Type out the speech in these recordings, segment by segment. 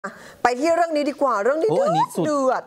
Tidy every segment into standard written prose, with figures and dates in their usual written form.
ไปที่เรื่องนี้ดีกว่าเรื่องนี้เดือดเดือด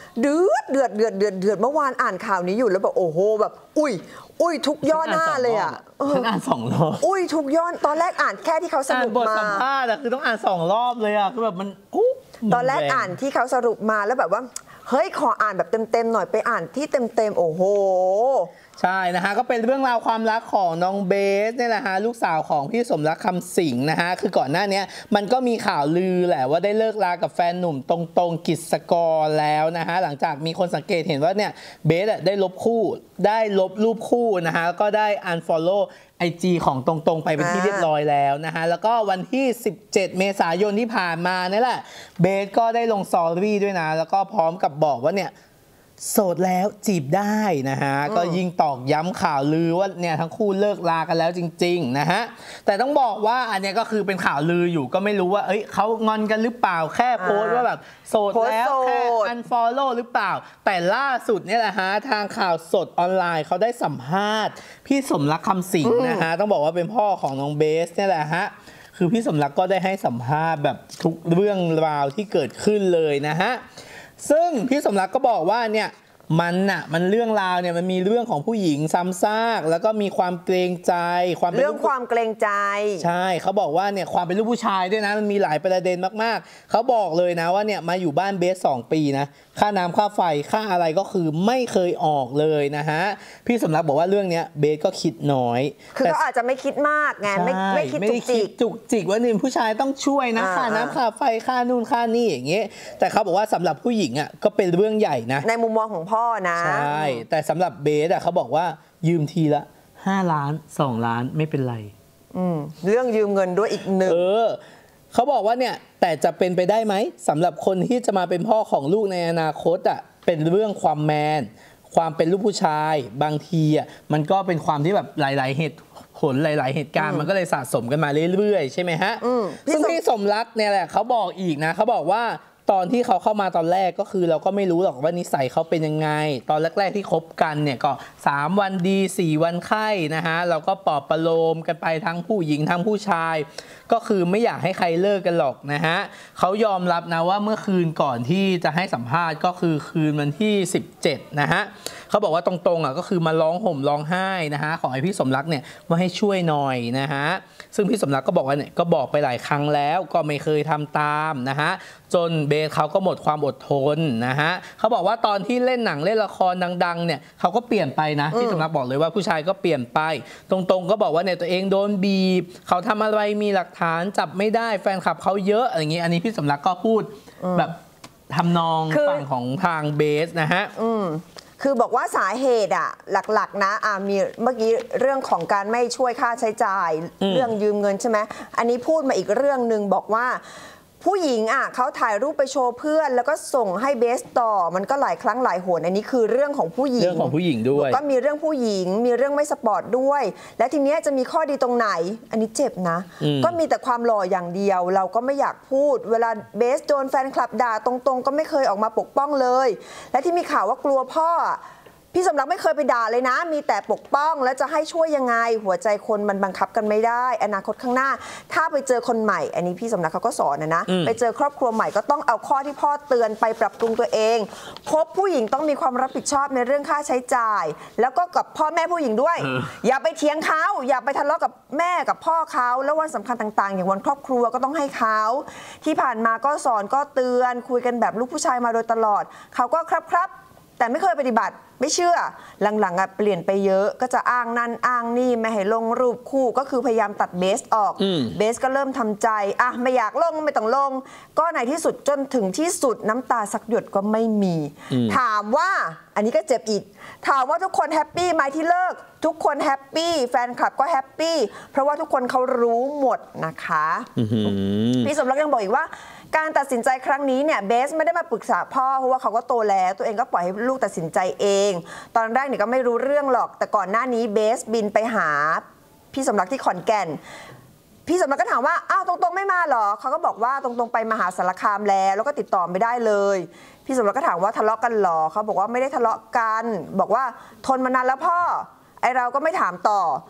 เมื่อวานอ่านข่าวนี้อยู่แล้วแบบโอ้โหแบบอุ้ยทุกย่อหน้าเลยอ่ะฉันอ่าน2 รอบทุกย่อตอนแรกอ่านแค่ที่เขาสรุปมาบทสัมภาษณ์คือต้องอ่าน2 รอบเลยอ่ะคือแบบมันตอนแรกอ่านที่เขาสรุปมาแล้วแบบว่าเฮ้ยขออ่านแบบเต็มๆหน่อยไปอ่านที่เต็มโอ้โหใช่นะฮะก็เป็นเรื่องราวความรักของน้องเบสเนี่ยแหละฮะลูกสาวของพี่สมรักคำสิงห์นะฮะคือก่อนหน้านี้มันก็มีข่าวลือแหละว่าได้เลิกรากับแฟนหนุ่มตรงๆกิจสกรแล้วนะฮะหลังจากมีคนสังเกตเห็นว่าเนี่ยเบสได้ลบรูปคู่นะฮะก็ได้ unfollow IG ของตรงๆไปเป็นที่เรียบร้อยแล้วนะฮะแล้วก็วันที่17 เมษายนที่ผ่านมานี่แหละเบสก็ได้ลงสตอรี่ด้วยนะแล้วก็พร้อมกับบอกว่าเนี่ยโสดแล้วจีบได้นะฮะก็ยิ่งตอกย้ำข่าวลือว่าเนี่ยทั้งคู่เลิกลากันแล้วจริงๆนะฮะแต่ต้องบอกว่าอันนี้ก็คือเป็นข่าวลืออยู่ก็ไม่รู้ว่าเขางอนกันหรือเปล่าแค่โพสต์ว่าแบบโสดแล้วแค่ unfollow หรือเปล่าแต่ล่าสุดเนี่ยแหละฮะทางข่าวสดออนไลน์เขาได้สัมภาษณ์พี่สมรักคำสิงห์นะฮะต้องบอกว่าเป็นพ่อของน้องเบสเนี่ยแหละฮะคือพี่สมรักก็ได้ให้สัมภาษณ์แบบทุกเรื่องราวที่เกิดขึ้นเลยนะฮะซึ่งพี่สมรักก็บอกว่าเนี่ยมันเรื่องราวเนี่ยมันมีเรื่องของผู้หญิงซ้ำซากแล้วก็มีความเกรงใจเรื่องความเกรงใจใช่เขาบอกว่าเนี่ยความเป็นลูกผู้ชายด้วยนะมันมีหลายประเด็นมากๆเขาบอกเลยนะว่าเนี่ยมาอยู่บ้านเบส2 ปีนะค่าน้ำค่าไฟค่าอะไรก็คือไม่เคยออกเลยนะฮะพี่สมรักบอกว่าเรื่องนี้เบสก็คิดน้อยคือเขาอาจจะไม่คิดมากไงไม่คิดจุกจิกว่าเนี่ยผู้ชายต้องช่วยนะค่าน้ำค่าไฟค่านู่นค่านี่อย่างเงี้ยแต่เขาบอกว่าสำหรับผู้หญิงอ่ะก็เป็นเรื่องใหญ่นะในมุมมองของพ่อนะใช่แต่สำหรับเบสอ่ะเขาบอกว่ายืมทีละ5 ล้าน2 ล้านไม่เป็นไรเรื่องยืมเงินด้วยอีกหนึ่งเขาบอกว่าเนี่ยแต่จะเป็นไปได้ไหมสำหรับคนที่จะมาเป็นพ่อของลูกในอนาคตอ่ะเป็นเรื่องความแมนความเป็นลูกผู้ชายบางทีอ่ะมันก็เป็นความที่แบบหลายๆเหตุผลหลายๆเหตุการณ์มันก็เลยสะสมกันมาเรื่อยๆใช่ไหมฮะซึ่งพี่สมรักเนี่ยแหละเขาบอกอีกนะเขาบอกว่าตอนที่เขาเข้ามาตอนแรกก็คือเราก็ไม่รู้หรอกว่านิสัยเขาเป็นยังไงตอนแรกๆที่คบกันเนี่ยก็3 วันดี4 วันไข้นะฮะเราก็ปลอบประโลมกันไปทั้งผู้หญิงทั้งผู้ชายก็คือไม่อยากให้ใครเลิกกันหรอกนะฮะเขายอมรับนะว่าเมื่อคืนก่อนที่จะให้สัมภาษณ์ก็คือคืนวันที่17นะฮะเขาบอกว่าตรงๆอ่ะก็คือมาร้องห่มร้องไห้นะฮะขอให้พี่สมรักเนี่ยว่าให้ช่วยหน่อยนะฮะซึ่งพี่สมรักก็บอกว่าเนี่ยก็บอกไปหลายครั้งแล้วก็ไม่เคยทำตามนะฮะจนเบสเขาก็หมดความอดทนนะฮะเขาบอกว่าตอนที่เล่นหนังเล่นละครดังๆเนี่ยเขาก็เปลี่ยนไปนะพี่สมรักบอกเลยว่าผู้ชายก็เปลี่ยนไปตรงๆก็บอกว่าเนี่ยตัวเองโดนบีบเขาทำอะไรมีหลักฐานจับไม่ได้แฟนคลับเขาเยอะอะไรอย่างนี้อันนี้พี่สมรักก็พูดแบบทำนองฝั่งของทางเบสนะฮะคือบอกว่าสาเหตุอ่ะหลักๆนะมีเมื่อกี้เรื่องของการไม่ช่วยค่าใช้จ่ายเรื่องยืมเงินใช่ไหมอันนี้พูดมาอีกเรื่องหนึ่งบอกว่าผู้หญิงอ่ะเขาถ่ายรูปไปโชว์เพื่อนแล้วก็ส่งให้เบสต่อมันก็หลายครั้งหลายหนอันนี้คือเรื่องของผู้หญิงเรื่องของผู้หญิงด้วยก็มีเรื่องผู้หญิงมีเรื่องไม่สปอร์ตด้วยและทีนี้จะมีข้อดีตรงไหนอันนี้เจ็บนะก็มีแต่ความหล่ออย่างเดียวเราก็ไม่อยากพูดเวลาเบสโดนแฟนคลับด่าตรงๆก็ไม่เคยออกมาปกป้องเลยและที่มีข่าวว่ากลัวพ่อพี่สมรักไม่เคยไปด่าเลยนะมีแต่ปกป้องแล้วจะให้ช่วยยังไงหัวใจคนมันบังคับกันไม่ได้อนาคตข้างหน้าถ้าไปเจอคนใหม่อันนี้พี่สมรักเขาก็สอนนะไปเจอครอบครัวใหม่ก็ต้องเอาข้อที่พ่อเตือนไปปรับปรุงตัวเองคบผู้หญิงต้องมีความรับผิดชอบในเรื่องค่าใช้จ่ายแล้วก็กับพ่อแม่ผู้หญิงด้วยอย่าไปเถียงเขาอย่าไปทะเลาะกับแม่กับพ่อเขาแล้ววันสำคัญต่างๆอย่างวันครอบครัวก็ต้องให้เขาที่ผ่านมาก็สอนก็เตือนคุยกันแบบลูกผู้ชายมาโดยตลอดเขาก็ครับแต่ไม่เคยปฏิบัติไม่เชื่อหลังๆเปลี่ยนไปเยอะก็จะอ้างนั่นอ้างนี่ไม่ให้ลงรูปคู่ก็คือพยายามตัดเบสออกเบสก็เริ่มทำใจไม่อยากลงไม่ต้องลงก็ในที่สุดจนถึงที่สุดน้ำตาสักหยดก็ไม่มีถามว่าอันนี้ก็เจ็บอีกถามว่าทุกคนแฮปปี้ไหมที่เลิกทุกคนแฮปปี้แฟนคลับก็แฮปปี้เพราะว่าทุกคนเขารู้หมดนะคะพี่สมรักยังบอกอีกว่าการตัดสินใจครั้งนี้เนี่ยเบสไม่ได้มาปรึกษาพ่อเพราะว่าเขาก็โตแล้วตัวเองก็ปล่อยให้ลูกตัดสินใจเองตอนแรกเนี่ยก็ไม่รู้เรื่องหรอกแต่ก่อนหน้านี้เบสบินไปหาพี่สมรักที่ขอนแก่นพี่สมรักก็ถามว่าอ้าวตรงๆไม่มาหรอเขาก็บอกว่าตรงๆไปมหาสารคามแล้วก็ติดต่อไม่ได้เลยพี่สมรักก็ถามว่าทะเลาะกันหรอเขาบอกว่าไม่ได้ทะเลาะกันบอกว่าทนมานานแล้วพ่อไอเราก็ไม่ถามต่อ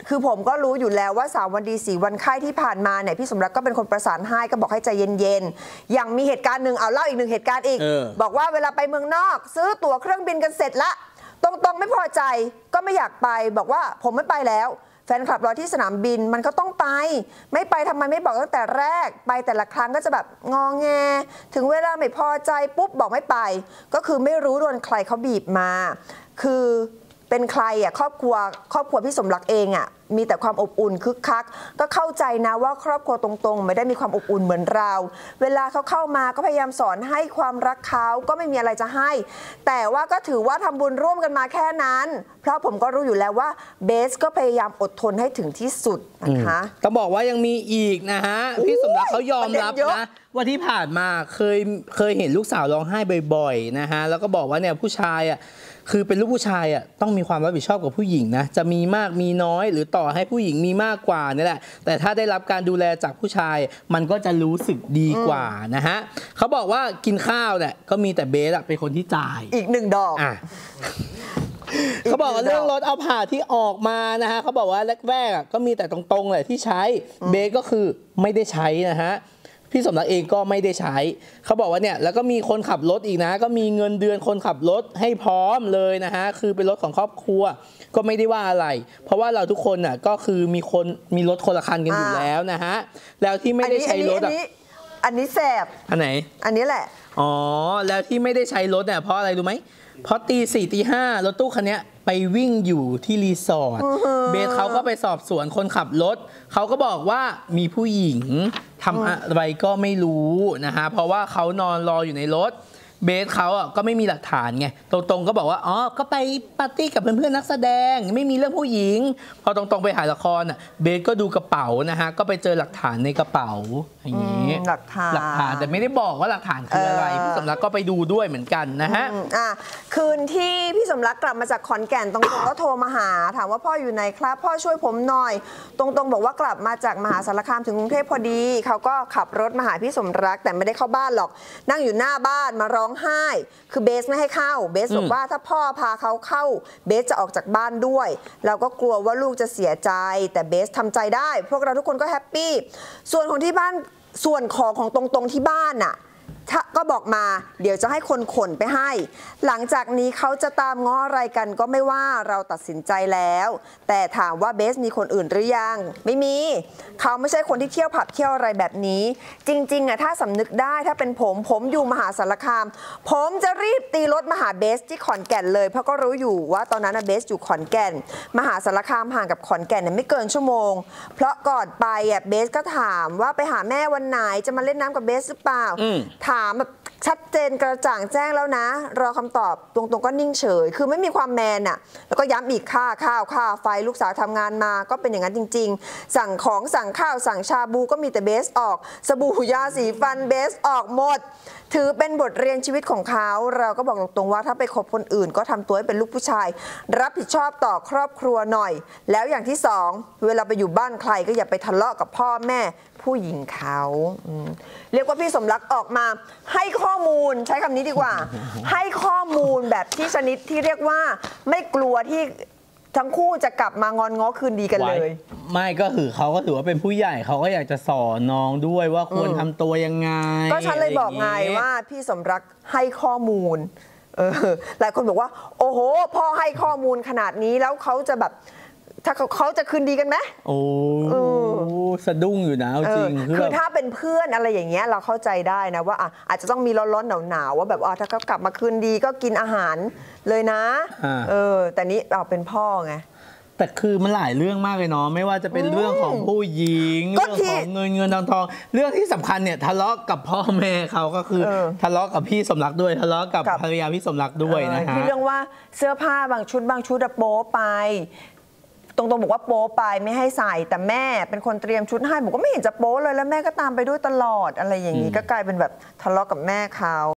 คือผมก็รู้อยู่แล้วว่า3 วันดี 4 วันไข้ที่ผ่านมาเนี่ยพี่สมรักก็เป็นคนประสานให้ก็บอกให้ใจเย็นๆอย่างมีเหตุการณ์หนึ่งเอาเล่าอีกหนึ่งเหตุการณ์อีกบอกว่าเวลาไปเมืองนอกซื้อตั๋วเครื่องบินกันเสร็จละตรงๆไม่พอใจก็ไม่อยากไปบอกว่าผมไม่ไปแล้วแฟนคลับรอที่สนามบินมันก็ต้องไปไม่ไปทำไมไม่บอกตั้งแต่แรกไปแต่ละครั้งก็จะแบบงอแงถึงเวลาไม่พอใจปุ๊บบอกไม่ไปก็คือไม่รู้โดนใครเขาบีบมาคือเป็นใครอ่ะครอบครัวพี่สมรักเองอ่ะมีแต่ความอบอุ่นคึกคักก็เข้าใจนะว่าครอบครัวตรงๆไม่ได้มีความอบอุ่นเหมือนเราเวลาเขาเข้ามาก็พยายามสอนให้ความรักเขาก็ไม่มีอะไรจะให้แต่ว่าก็ถือว่าทำบุญร่วมกันมาแค่นั้นเพราะผมก็รู้อยู่แล้วว่าเบสก็พยายามอดทนให้ถึงที่สุดนะคะต้องบอกว่ายังมีอีกนะฮะพี่สมรักเขายอมรับนะว่าที่ผ่านมาเคยเห็นลูกสาวร้องไห้บ่อยๆนะฮะแล้วก็บอกว่าเนี่ยผู้ชายอ่ะคือเป็นลูกผู้ชายอ่ะต้องมีความรับผิดชอบกับผู้หญิงนะจะมีมากมีน้อยหรือต่อให้ผู้หญิงมีมากกว่านี่แหละแต่ถ้าได้รับการดูแลจากผู้ชายมันก็จะรู้สึกดีกว่านะฮะเขาบอกว่ากินข้าวเนี่ยก็มีแต่เบสเป็นคนที่จ่ายอีก1 ดอกเขาบอกว่าเรื่องรถเอาผ่าที่ออกมานะฮะเขาบอกว่าแรกๆก็มีแต่ตรงๆเลยที่ใช้เบสก็คือไม่ได้ใช้นะฮะพี่สมรักเองก็ไม่ได้ใช้เขาบอกว่าเนี่ยแล้วก็มีคนขับรถอีกนะก็มีเงินเดือนคนขับรถให้พร้อมเลยนะฮะคือเป็นรถของครอบครัวก็ไม่ได้ว่าอะไรเพราะว่าเราทุกคนน่ะก็คือมีรถคนละคันกันอยู่แล้วนะฮะแล้วที่ไม่ได้ใช้รถอันนี้แสบอันไหนอันนี้แหละอ๋อแล้วที่ไม่ได้ใช้รถเนี่ยเพราะอะไรรู้ไหมเพราะตี 4 ตี 5รถตู้คันนี้ไปวิ่งอยู่ที่รีสอร์ทเบสเขาก็ไปสอบสวนคนขับรถเขาก็บอกว่ามีผู้หญิงทำอะไรก็ไม่รู้นะฮะเพราะว่าเขานอนรออยู่ในรถเบสเขาก็ไม่มีหลักฐานไงตรงๆก็บอกว่าอ๋อก็ไปปาร์ตี้กับเพื่อนๆนักแสดงไม่มีเรื่องผู้หญิงพอตรงๆไปถ่ายละครเบสก็ดูกระเป๋านะฮะก็ไปเจอหลักฐานในกระเป๋าอย่างนี้หลักฐานแต่ไม่ได้บอกว่าหลักฐานคืออะไรพี่สมรักก็ไปดูด้วยเหมือนกันนะฮะคืนที่พี่สมรักกลับมาจากขอนแก่นตรงๆก็โทรมาหาถามว่าพ่ออยู่ไหนครับพ่อช่วยผมหน่อยตรงๆบอกว่ากลับมาจากมหาสารคามถึงกรุงเทพพอดีเขาก็ขับรถมาหาพี่สมรักแต่ไม่ได้เข้าบ้านหรอกนั่งอยู่หน้าบ้านมาร้องไห้คือเบสไม่ให้เข้าเบสบอกว่าถ้าพ่อพาเขาเข้าเบสจะออกจากบ้านด้วยเราก็กลัวว่าลูกจะเสียใจแต่เบสทำใจได้พวกเราทุกคนก็แฮปปี้ส่วนของที่บ้านส่วนของตรงที่บ้านน่ะก็บอกมาเดี๋ยวจะให้คนขนไปให้หลังจากนี้เขาจะตามง้ออะไรกันก็ไม่ว่าเราตัดสินใจแล้วแต่ถามว่าเบสมีคนอื่นหรือยังไม่มีเขาไม่ใช่คนที่เที่ยวผับเที่ยวอะไรแบบนี้จริงๆถ้าสำนึกได้ถ้าเป็นผมอยู่มหาสารคามผมจะรีบตีรถมาหาเบสที่ขอนแก่นเลยเพราะก็รู้อยู่ว่าตอนนั้นเบสอยู่ขอนแก่นมหาสารคามห่างกับขอนแก่นไม่เกินชั่วโมงเพราะก่อนไปเบสก็ถามว่าไปหาแม่วันไหนจะมาเล่นน้ำกับเบสหรือเปล่าถามแบบชัดเจนกระจ่างแจ้งแล้วนะรอคำตอบตรงๆก็นิ่งเฉยคือไม่มีความแมนแล้วก็ย้ำอีกค่าข้าวค่าไฟลูกสาวทำงานมาก็เป็นอย่างนั้นจริงๆสั่งของสั่งข้าวสั่งชาบูก็มีแต่เบสออกสบู่ยาสีฟันเบสออกหมดถือเป็นบทเรียนชีวิตของเขาเราก็บอกตรงๆว่าถ้าไปคบคนอื่นก็ทำตัวให้เป็นลูกผู้ชายรับผิดชอบต่อครอบครัวหน่อยแล้วอย่างที่2เวลาไปอยู่บ้านใครก็อย่าไปทะเลาะกับพ่อแม่ผู้หญิงเขาเรียกว่าพี่สมรักออกมาให้ข้อมูลใช้คำนี้ดีกว่า ให้ข้อมูลแบบที่ชนิดที่เรียกว่าไม่กลัวที่ทั้งคู่จะกลับมางอนง้อคืนดีกันเลยไม่ก็คือเขาก็ถือว่าเป็นผู้ใหญ่เขาก็อยากจะสอนน้องด้วยว่าควรทำตัวยังไงก็ฉันเลยบอกไงว่าพี่สมรักให้ข้อมูลหลายคนบอกว่าโอ้โหพ่อให้ข้อมูลขนาดนี้แล้วเขาจะแบบถ้าเขาจะคืนดีกันไหมโอ้สะดุ้งอยู่นะจริงคือถ้าเป็นเพื่อนอะไรอย่างเงี้ยเราเข้าใจได้นะว่าอาจจะต้องมีร้อนๆหนาวๆว่าแบบถ้าเขากลับมาคืนดีก็กินอาหารเลยนะแต่นี้เราเป็นพ่อไงแต่คือมันหลายเรื่องมากเลยเนาะไม่ว่าจะเป็นเรื่องของผู้หญิงเรื่องของเงินทองเรื่องที่สำคัญเนี่ยทะเลาะกับพ่อแม่เขาก็คือทะเลาะกับพี่สมรักด้วยทะเลาะกับภรรยาพี่สมรักด้วยนะฮะที่เรื่องว่าเสื้อผ้าบางชุดโป๊ไปตรงๆบอกว่าโป๊ไปไม่ให้ใส่แต่แม่เป็นคนเตรียมชุดให้บอกว่าไม่เห็นจะโป๊เลยแล้วแม่ก็ตามไปด้วยตลอดอะไรอย่างนี้ก็กลายเป็นแบบทะเลาะกับแม่เขา